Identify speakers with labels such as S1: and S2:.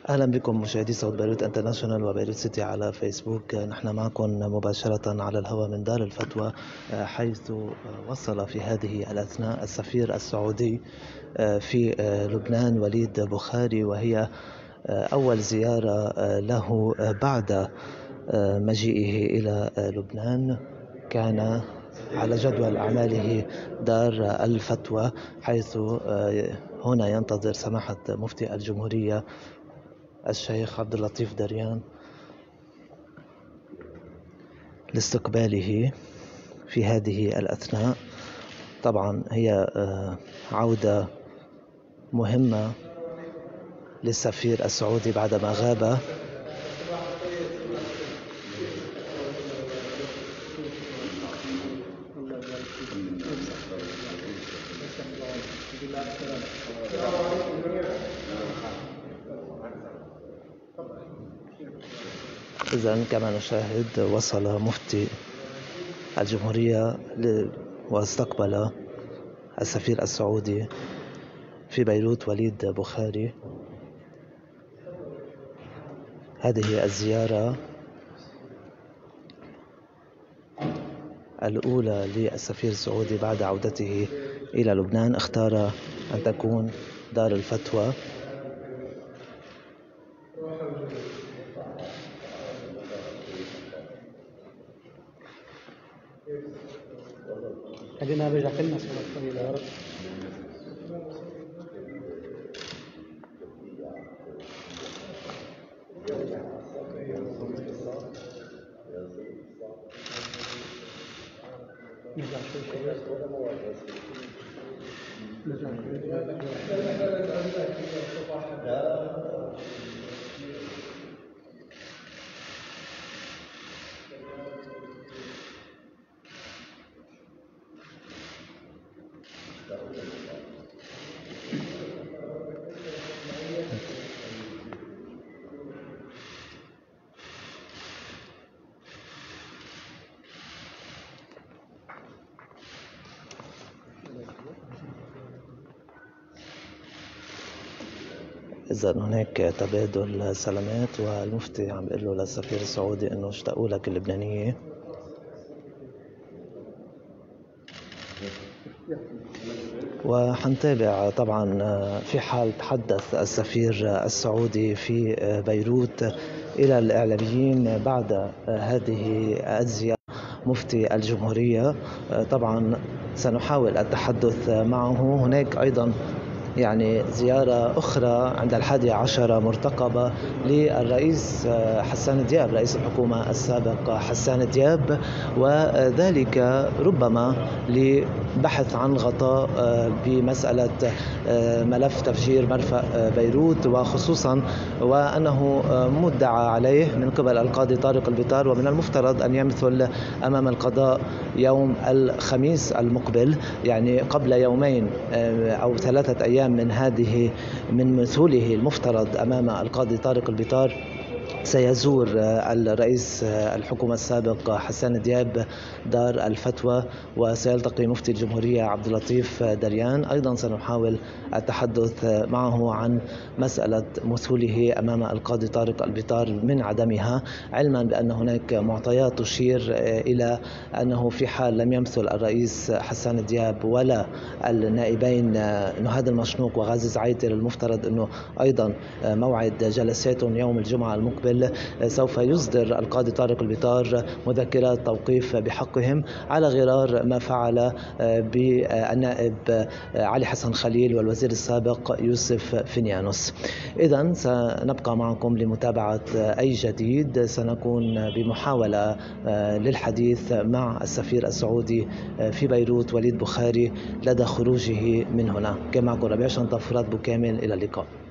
S1: أهلا بكم مشاهدي صوت بيروت انترناشونال وبيروت سيتي على فيسبوك. نحن معكم مباشرة على الهواء من دار الفتوى، حيث وصل في هذه الأثناء السفير السعودي في لبنان وليد بخاري، وهي أول زيارة له بعد مجيئه إلى لبنان. كان على جدول أعماله دار الفتوى، حيث هنا ينتظر سماحة مفتي الجمهورية الشيخ عبد اللطيف دريان لاستقباله في هذه الأثناء. طبعا هي عودة مهمة للسفير السعودي بعدما غاب. إذن كما نشاهد وصل مفتي الجمهورية واستقبل السفير السعودي في بيروت وليد بخاري. هذه الزيارة الأولى للسفير السعودي بعد عودته إلى لبنان. اختار أن تكون دار الفتوى.
S2: خلينا نرجع كلنا صلاة طويلة يا رب. نرجع شوي
S1: إذن هناك تبادل سلامات، والمفتي عم بيقول له للسفير السعودي إنه اشتاقوا لك اللبنانية. وحنتابع طبعا في حال تحدث السفير السعودي في بيروت إلى الإعلاميين بعد هذه الزيارة مفتي الجمهورية. طبعا سنحاول التحدث معه. هناك أيضا زيارة أخرى عند 11 مرتقبة للرئيس حسان دياب، رئيس الحكومة السابق حسان دياب، وذلك ربما لبحث عن غطاء بمسألة ملف تفجير مرفأ بيروت، وخصوصا وأنه مدعى عليه من قبل القاضي طارق البطار، ومن المفترض أن يمثل أمام القضاء يوم الخميس المقبل، قبل يومين أو 3 أيام من مثوله المفترض أمام القاضي طارق البطار. سيزور الرئيس الحكومة السابق حسان دياب دار الفتوى، وسيلتقي مفتي الجمهورية عبد اللطيف دريان. أيضا سنحاول التحدث معه عن مسألة مثوله أمام القاضي طارق البطار من عدمها، علما بأن هناك معطيات تشير إلى أنه في حال لم يمثل الرئيس حسان دياب ولا النائبين نهاد المشنوق وغازي زعيتر، المفترض أنه أيضا موعد جلساتهم يوم الجمعة المقبل سوف يصدر القاضي طارق البطار مذكرات توقيف بحقهم، على غرار ما فعل بالنائب علي حسن خليل والوزير السابق يوسف فينيانوس. إذن سنبقى معكم لمتابعة أي جديد. سنكون بمحاولة للحديث مع السفير السعودي في بيروت وليد بخاري لدى خروجه من هنا. كان معكم ربيع شنطة فرات بوكامل، إلى اللقاء.